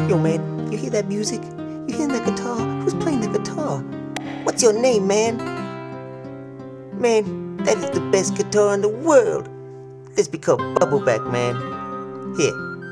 Yo, man, you hear that music? You hear that guitar? Who's playing the guitar? What's your name, man? Man, that is the best guitar in the world. This be called Bubbleback, man. Here.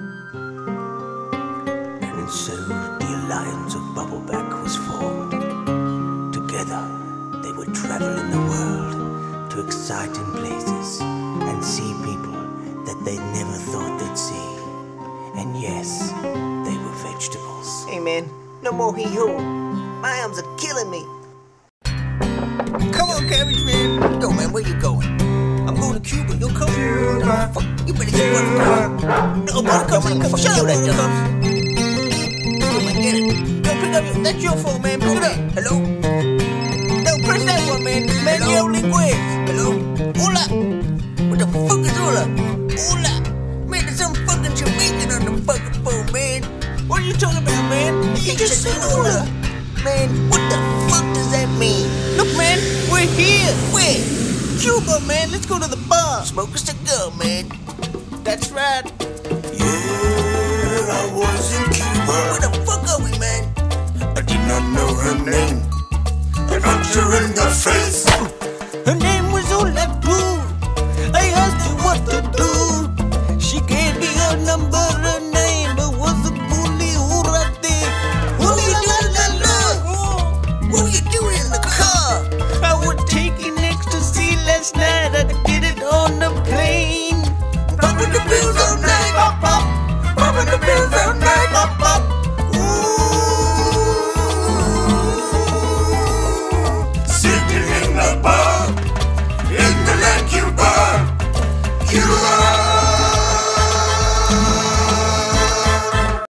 And so the Alliance of Bubbleback was formed. Together, they would travel in the world to exciting places and see people that they never thought they'd see. And yes, they were vegetables. Hey, man, no more hee-ho. My arms are killing me. Come on, Cabbage Man. Yo, man, where you going? I'm going to Cuba. You'll come? Cuba. Fuck, you better get one. No, Buttercups ain't come. Shut up, Buttercups. Yo, man, get it. Yo, pick up. That's your phone, man. Pick it up. Hello? No, press that one, man. Manuel Linguez. Hello? Hola. What the fuck is hola? Hola. Man, there's some fucking Jamaican on the fucking phone, man. What are you talking about, man? He just said hola. Man, what the fuck does that mean? Look, man, we're here. Where? Cuba, man. Let's go to the bar. Smoke a cigar, man. That's right. Yeah, I was